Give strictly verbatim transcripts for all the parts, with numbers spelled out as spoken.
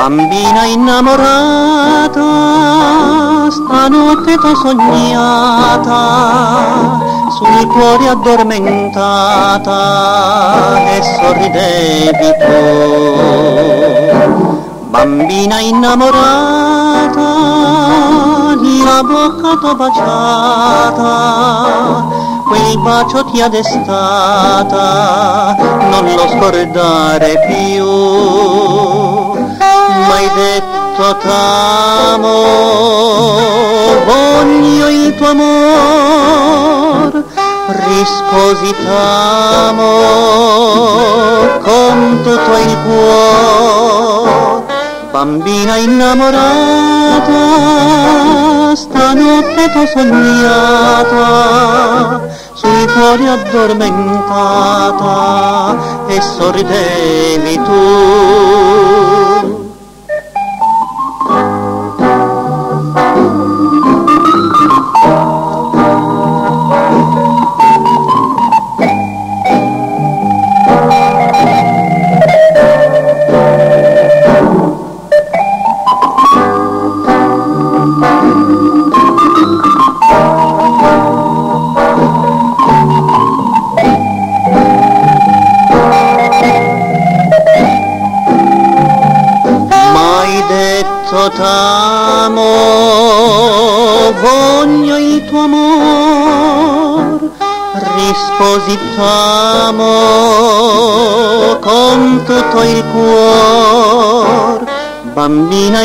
Bambina innamorata, stanotte t'ho sognata, sul cuore addormentata e sorridevi tu. Bambina innamorata, la bocca t'ho baciata, quel bacio ti ha destata, non lo scordare più. M'hai detto t'amo, voglio il tuo amor, risposi t'amo con tutto il cuore. Bambina innamorata, stanotte t'ho sognata, sul cuore addormentata e sorridevi tu. T'amo, voglio il tuo amor, risposi t'amo con tutto il cuore. Bambina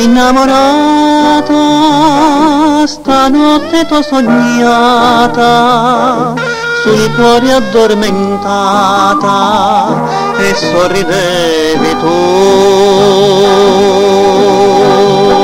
innamorata, stanotte t'ho sognata, sul cuore addormentata e sorridevi tu.